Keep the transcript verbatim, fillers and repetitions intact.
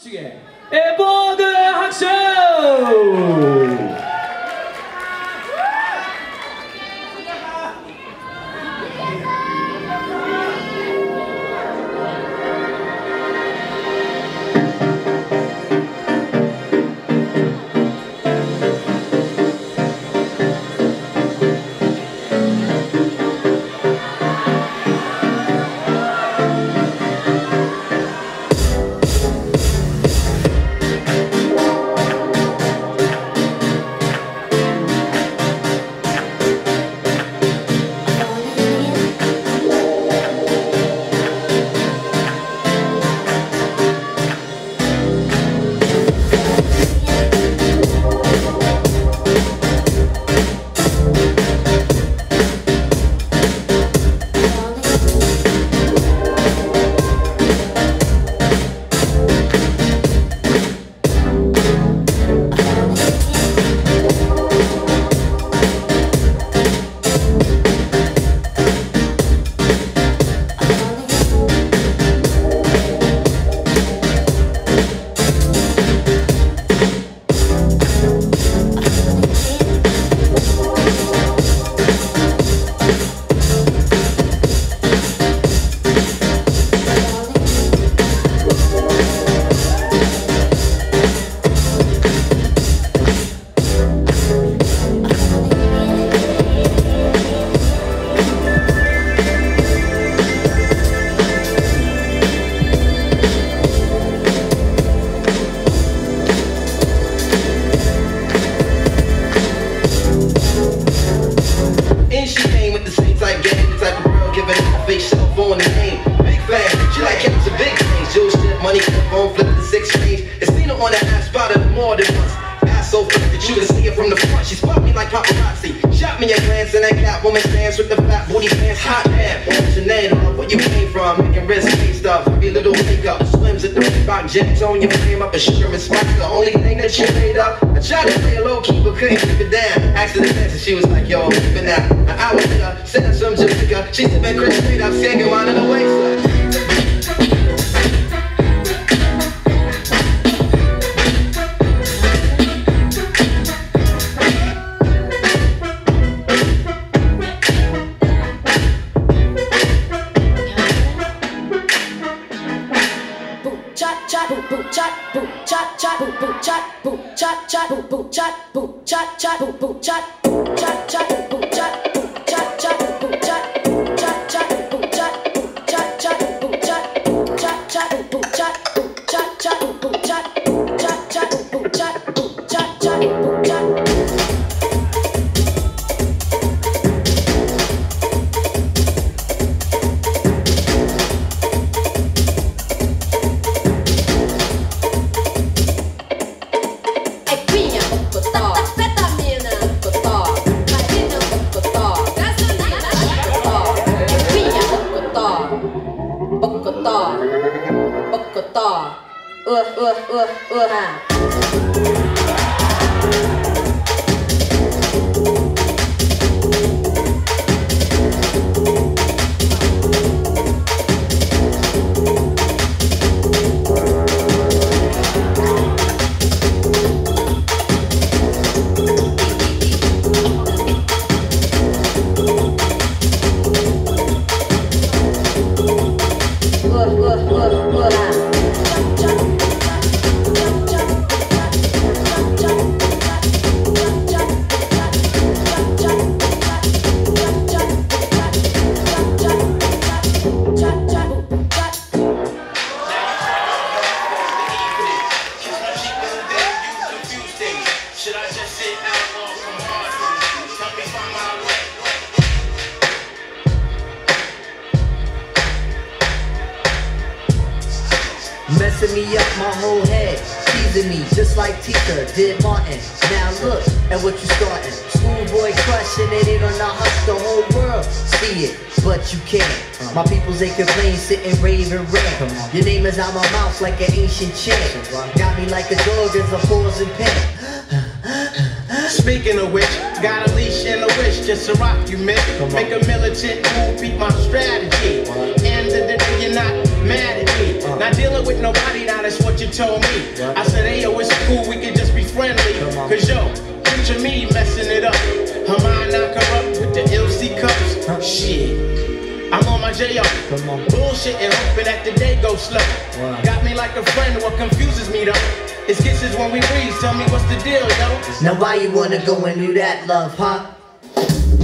시계 에보드 학쇼! Money clip on, flip the six range. It's seen her on that ass spotted her more than once. Ass so fat that you can see it from the front. She spot me like paparazzi. Shot me a glance and that cat woman stands with the fat booty pants. Hot damn, Sinead, where you came from? Making risky stuff, every little makeup. Slims at the Reebok gents on your frame up. A sugar and spice, the only thing that you made up. I tried to play a low key but couldn't keep it down. Asked her to dance and she was like, yo, keep it now. An hour later, sent her some Jamaica. She sipping Chris straight up, singing wine in the waist. Uh, uh, uh, uh, uh. Messing me up my whole head, teasing me just like Tika did Martin. Now look at what you starting. Schoolboy crushing it in on the hush, the whole world see it, but you can't. My peoples they complain, sitting rave and rant. Your name is out my mouth like an ancient chant. Got me like a dog as a pause and pen. Speaking of which, got a leash and a wish just to rock you, miss. Make a militant move, beat my strategy. End of the day, you're not mad at me. Uh. Not dealing with nobody, now that's what you told me. Yeah. I said, hey, yo, it's cool, we can just be friendly. Cause yo, picture me messing it up. Her mind not corrupt with the L C cups. Huh. Shit, I'm on my J O. Bullshit and hoping that the day goes slow. Wow. Got me like a friend, what confuses me though? It's kisses when we breathe, tell me what's the deal, yo? Now why you wanna go and do that, love, huh?